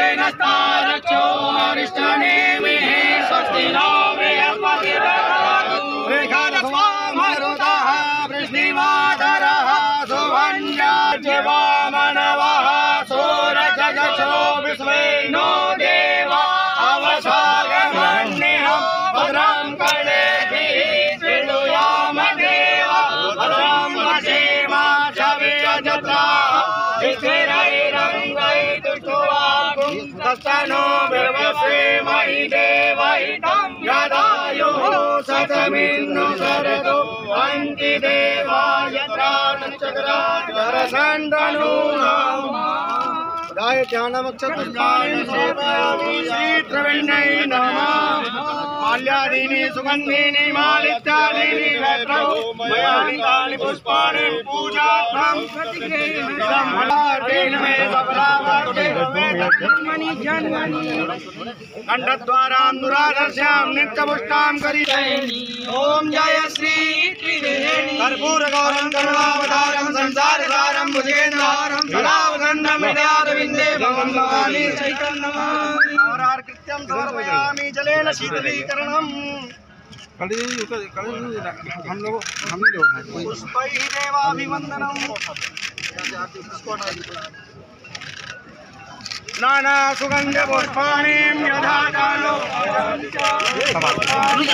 नस्तारक्षो अरिष्टनेमिः स्वस्ति नो बृहस्पतिर्दधातु मरुतः वृष्णिमाधरः सुवन्याज्यवामनवः सूरजगशो विश्वे नो देवा अवसागमन्यहं भद्रं कर्णेभिः शृणुयाम देवा भद्रं पश्येमा चविरजत्राः स्थिरैरङ्गैस्तुष्टुवागुं तत्तनो बिर्वसेमहि देवहितं यदायुः शतमिन्नो शरदो अन्ति देवाय त्राणचक्रान्तरसन्दनूनाम् दाय ध्यानमक्षत्रविण्यै नमः माल्यादीनि सुगन्धीनि मालित्यादीनि वैत्रौ मयानितानि पुष्पाणि पूजार्थं मे खण्डद्वारां दुराधर्ष्यां नित्यपुष्टां करिष्यामि। ओम जय श्री कर्पूरगौरं करुणावतारं संसारसारं भुजगेन्द्रहारं सदावदण्डं हृदयारविन्दे भवं भवानी सहितं नमामि। कृत्यं समर्पयामि जलेन शीतलीकरणम् हम लोग पुष्पैः देवाभिवन्दनम् नाना सुगंध पुष्पाणि यथा कालो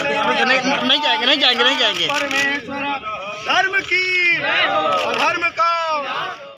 नहीं जाएंगे परमेश्वर धर्म की धर्म का